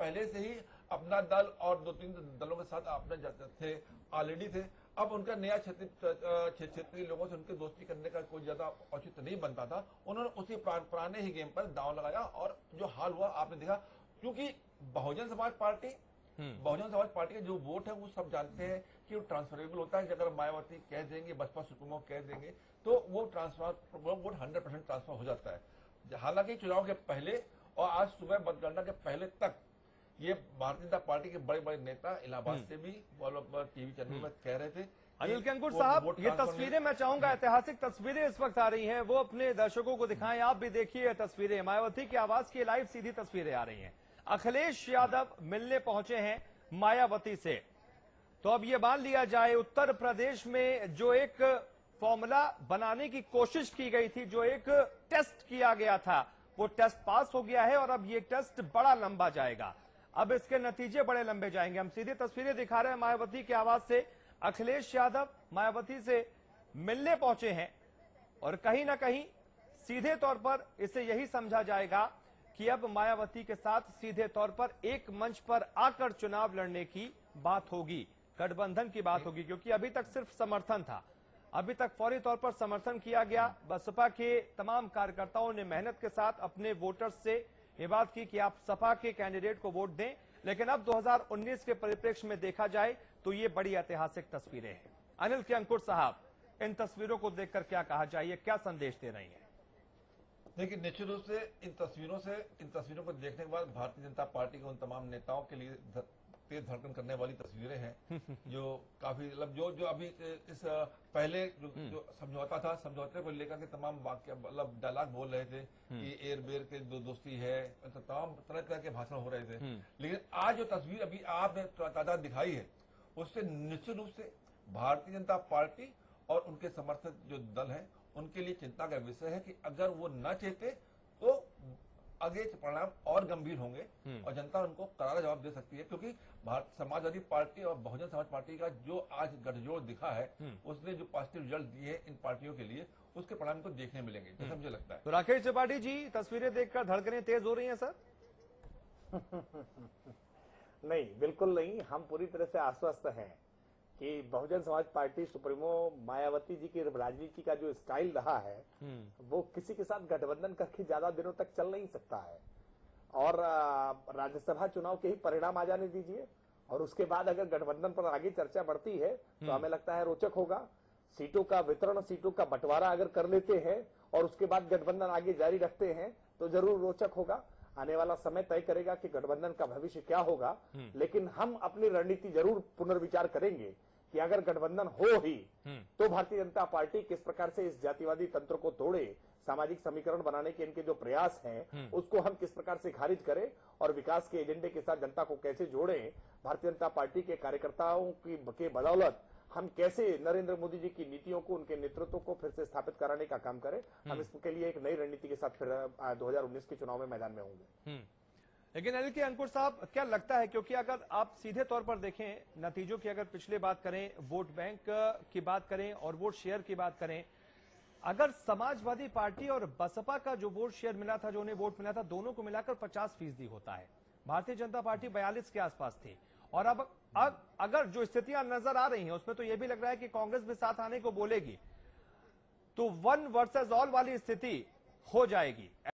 पहले से ही अपना दल और 2-3 दलों के साथ अपने थे, ऑलरेडी थे। अब उनका नया क्षेत्रीय लोगों से उनकी दोस्ती करने का कोई ज्यादा औचित्य नहीं बनता था। उन्होंने उसी पुराने ही गेम पर दांव लगाया और जो हाल हुआ आपने देखा। क्योंकि बहुजन समाज पार्टी के जो वोट है वो सब जानते हैं कि वो ट्रांसफरेबल होता है। अगर मायावती कह देंगे, बसपा सुप्रीमो कह देंगे तो वो वोट 100% ट्रांसफर हो जाता है। हालांकि चुनाव के पहले और आज सुबह मतगणना के पहले तक ये भारतीय जनता पार्टी के बड़े बड़े नेता इलाहाबाद से भी टीवी चैनल में कह रहे थे। अनिल के अंकुर साहब, ये तस्वीरें मैं चाहूंगा, ऐतिहासिक तस्वीरें इस वक्त आ रही हैं, वो अपने दर्शकों को दिखाएं। आप भी देखिए तस्वीरें, मायावती के आवास की लाइव सीधी तस्वीरें आ रही हैं। अखिलेश यादव मिलने पहुंचे हैं मायावती से। तो अब ये मान लिया जाए, उत्तर प्रदेश में जो एक फॉर्मूला बनाने की कोशिश की गई थी, जो एक टेस्ट किया गया था, वो टेस्ट पास हो गया है और अब ये टेस्ट बड़ा लंबा जाएगा। अब इसके नतीजे बड़े लंबे जाएंगे। हम सीधी तस्वीरें दिखा रहे हैं मायावती के आवास से। अखिलेश यादव मायावती से मिलने पहुंचे हैं और कहीं ना कहीं सीधे तौर पर इसे यही समझा जाएगा कि अब मायावती के साथ सीधे तौर पर एक मंच पर आकर चुनाव लड़ने की बात होगी, गठबंधन की बात होगी। क्योंकि अभी तक सिर्फ समर्थन था, अभी तक फौरी तौर पर समर्थन किया गया। बसपा के तमाम कार्यकर्ताओं ने मेहनत के साथ अपने वोटर्स से ये बात की कि आप सपा के कैंडिडेट को वोट दें। लेकिन अब 2019 के परिप्रेक्ष्य में देखा जाए तो ये बड़ी ऐतिहासिक तस्वीरें हैं। अनिल के अंकुर साहब, इन तस्वीरों को देखकर क्या कहा जाए, क्या संदेश दे रही हैं? देखिए, निश्चित रूप से इन तस्वीरों को देखने के बाद भारतीय जनता पार्टी के उन तमाम नेताओं के लिए तेज धड़कन करने वाली तस्वीरें हैं जो काफी मतलब जो अभी इस पहले जो समझौते को लेकर के तमाम वाक्य मतलब डायलॉग बोल रहे थे कि एयर बेयर के दोस्ती है, तमाम तरह के भाषण हो रहे थे। लेकिन आज जो तस्वीर अभी आपने तादाद दिखाई है, उससे निश्चित रूप से भारतीय जनता पार्टी और उनके समर्थक जो दल है उनके लिए चिंता का विषय है कि अगर वो न चाहते तो आगे परिणाम और गंभीर होंगे और जनता उनको करारा जवाब दे सकती है। क्योंकि समाजवादी पार्टी और बहुजन समाज पार्टी का जो आज गठजोड़ दिखा है, उसने जो पॉजिटिव रिजल्ट दिए हैं इन पार्टियों के लिए, उसके परिणाम को देखने मिलेंगे, जैसा मुझे लगता है। तो राकेश त्रिपाठी जी, तस्वीरें देखकर धड़कनें तेज हो रही हैं सर? नहीं, बिल्कुल नहीं। हम पूरी तरह से आश्वस्त हैं कि बहुजन समाज पार्टी सुप्रीमो मायावती जी की राजनीति का जो स्टाइल रहा है वो किसी के साथ गठबंधन करके ज्यादा दिनों तक चल नहीं सकता है। और राज्यसभा चुनाव के ही परिणाम आ जाने दीजिए और उसके बाद अगर गठबंधन पर आगे चर्चा बढ़ती है तो हमें लगता है रोचक होगा। सीटों का वितरण, सीटों का बंटवारा अगर कर लेते हैं और उसके बाद गठबंधन आगे जारी रखते हैं तो जरूर रोचक होगा। आने वाला समय तय करेगा कि गठबंधन का भविष्य क्या होगा। लेकिन हम अपनी रणनीति जरूर पुनर्विचार करेंगे कि अगर गठबंधन हो ही तो भारतीय जनता पार्टी किस प्रकार से इस जातिवादी तंत्र को तोड़े, सामाजिक समीकरण बनाने के इनके जो प्रयास हैं उसको हम किस प्रकार से खारिज करें और विकास के एजेंडे के साथ जनता को कैसे जोड़ें। भारतीय जनता पार्टी के कार्यकर्ताओं की बदौलत हम कैसे नरेंद्र मोदी जी की नीतियों को, उनके नेतृत्व को फिर से स्थापित कराने का काम करें। हम इसके लिए एक नई रणनीति के साथ फिर 2019 के चुनाव में मैदान में होंगे। लेकिन अनिल के अंकुर साहब, क्या लगता है, क्योंकि अगर आप सीधे तौर पर देखें नतीजों की, अगर पिछले बात करें, वोट बैंक की बात करें और वोट शेयर की बात करें, अगर समाजवादी पार्टी और बसपा का जो वोट शेयर मिला था, जो उन्हें वोट मिला था, दोनों को मिलाकर 50% होता है। भारतीय जनता पार्टी 42 के आसपास थी। और अब अगर जो स्थितियां नजर आ रही हैं उसमें तो यह भी लग रहा है कि कांग्रेस भी साथ आने को बोलेगी, तो 1 वर्सेस ऑल वाली स्थिति हो जाएगी।